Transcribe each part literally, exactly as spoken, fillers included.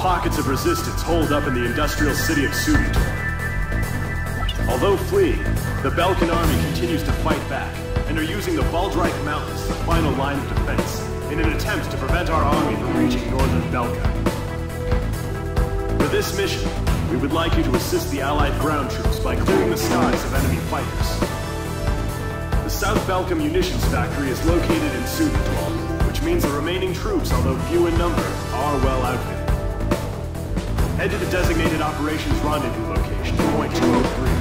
pockets of resistance holed up in the industrial city of Subitor. Although fleeing, the Belkan army continues to fight back, and are using the Baldreich Mountains as the final line of defense, in an attempt to prevent our army from reaching northern Belka. For this mission, we would like you to assist the Allied ground troops by clearing the skies of enemy fighters. The South Belka munitions factory is located in Subitor, which means the remaining troops, although few in number, are well outfitted. Head to the designated operations rendezvous location, point two oh three.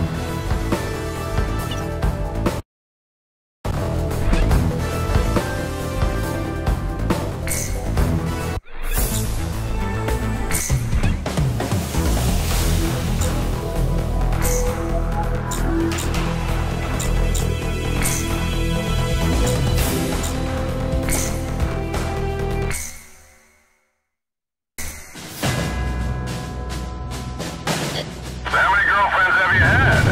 How many girlfriends have you had?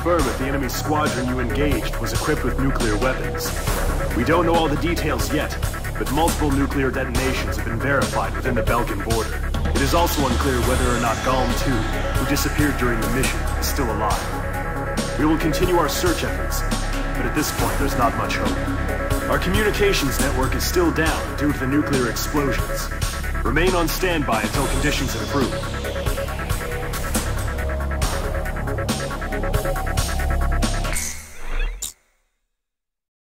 confirm if the enemy squadron you engaged was equipped with nuclear weapons. We don't know all the details yet, but multiple nuclear detonations have been verified within the Belkan border. It is also unclear whether or not Galm two, who disappeared during the mission, is still alive. We will continue our search efforts, but at this point there's not much hope. Our communications network is still down due to the nuclear explosions. Remain on standby until conditions improve.